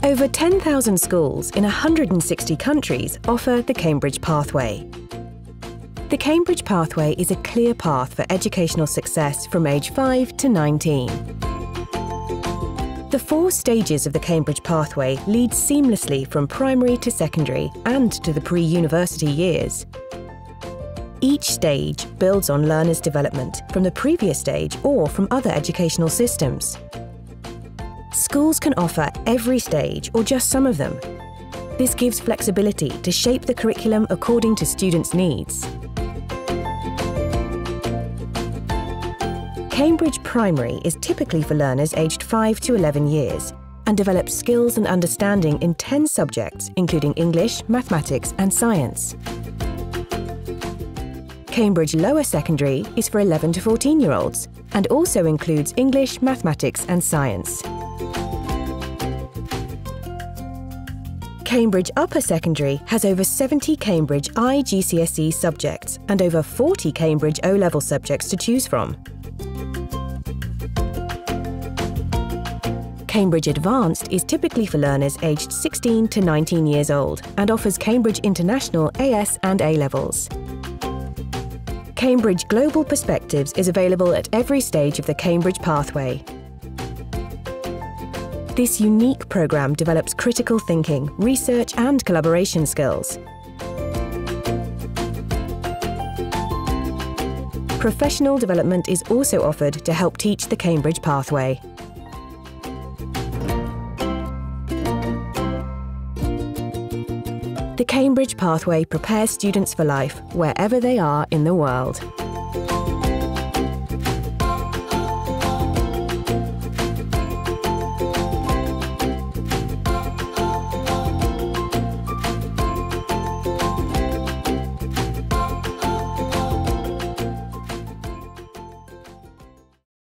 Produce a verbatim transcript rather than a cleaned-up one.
Over ten thousand schools in one hundred sixty countries offer the Cambridge Pathway. The Cambridge Pathway is a clear path for educational success from age five to nineteen. The four stages of the Cambridge Pathway lead seamlessly from primary to secondary and to the pre-university years. Each stage builds on learners' development from the previous stage or from other educational systems. Schools can offer every stage or just some of them. This gives flexibility to shape the curriculum according to students' needs. Cambridge Primary is typically for learners aged five to eleven years and develops skills and understanding in ten subjects, including English, mathematics and science. Cambridge Lower Secondary is for eleven to fourteen year olds and also includes English, mathematics and science. Cambridge Upper Secondary has over seventy Cambridge I G C S E subjects and over forty Cambridge O-level subjects to choose from. Cambridge Advanced is typically for learners aged sixteen to nineteen years old and offers Cambridge International A S and A-levels. Cambridge Global Perspectives is available at every stage of the Cambridge Pathway. This unique programme develops critical thinking, research and collaboration skills. Professional development is also offered to help teach the Cambridge Pathway. The Cambridge Pathway prepares students for life wherever they are in the world.